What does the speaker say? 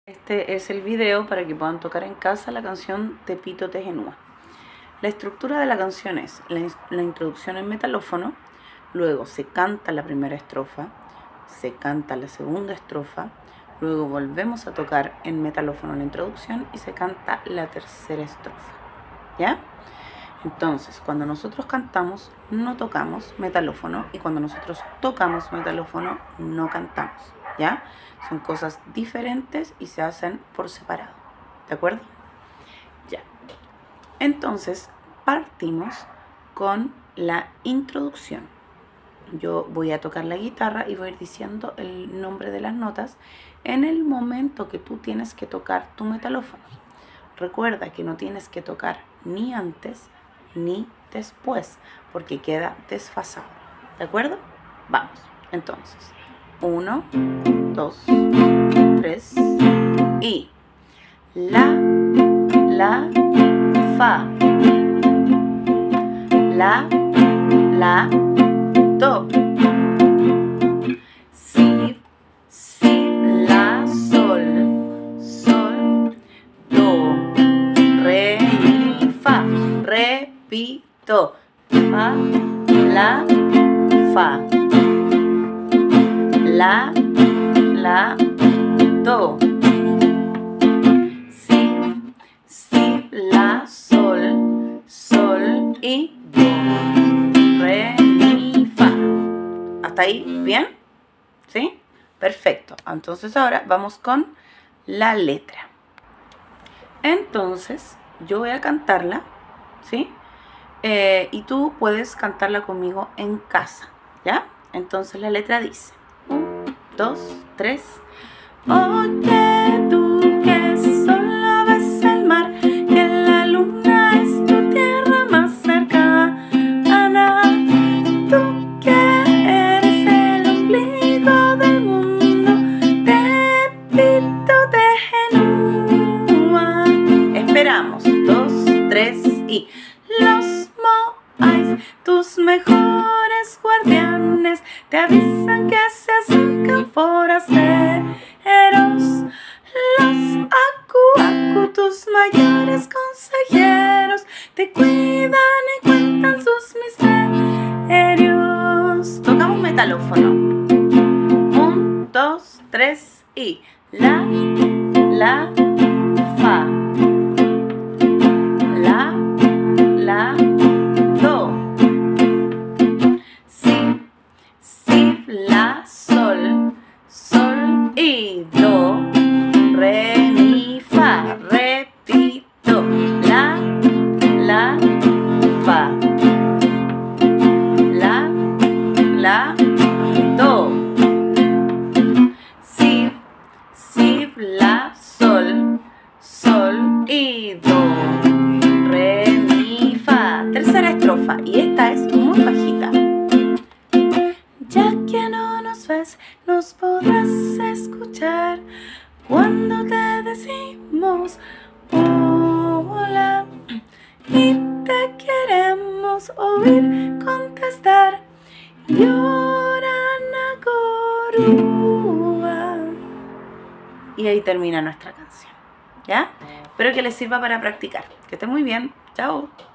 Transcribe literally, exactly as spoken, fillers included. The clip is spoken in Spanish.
Este es el video para que puedan tocar en casa la canción Te Pito Te Genúa. La estructura de la canción es la, la introducción en metalófono, luego se canta la primera estrofa, se canta la segunda estrofa, luego volvemos a tocar en metalófono la introducción y se canta la tercera estrofa, ¿ya? Entonces, cuando nosotros cantamos, no tocamos metalófono, y cuando nosotros tocamos metalófono, no cantamos, ¿ya? Son cosas diferentes y se hacen por separado, ¿de acuerdo? Ya. Entonces, partimos con la introducción. Yo voy a tocar la guitarra y voy a ir diciendo el nombre de las notas en el momento que tú tienes que tocar tu metalófono. Recuerda que no tienes que tocar ni antes ni después, porque queda desfasado, ¿de acuerdo? Vamos, entonces, uno, dos, tres, y la, la, fa, la, la, do, si, si, la, sol, sol, do, re, mi, fa, repito, fa, la, fa, la, la, do, si, si, la, sol, sol y do, re, mi, fa. ¿Hasta ahí? ¿Bien? ¿Sí? Perfecto. Entonces ahora vamos con la letra. Entonces yo voy a cantarla, ¿sí? Eh, y tú puedes cantarla conmigo en casa, ¿ya? Entonces la letra dice: uno, dos, tres. Oye, tú que solo ves el mar, que la luna es tu tierra más cercana, tú que eres el ombligo del mundo, te pito te genúa. Esperamos, dos, tres y los moais, tus mejores guardianes, te avisan que se acercan forasteros. Los acu acu, tus mayores consejeros, te cuidan y cuentan sus misterios. Tocamos metalófono. Un, dos, tres y la, la, fa, la, la, do, si, si, la, sol, sol y do, re, mi, fa, repito, la, la, fa, la, la, do, si, si, la, sol, sol y do, re, mi, fa. Tercera estrofa, y esta es muy bajita. Ya que no nos ves, nos podrás escuchar cuando te decimos hola, y te queremos oír contestar. Lloran a Corúa. Y ahí termina nuestra canción, ¿ya? Espero que les sirva para practicar. Que esté muy bien. Chao.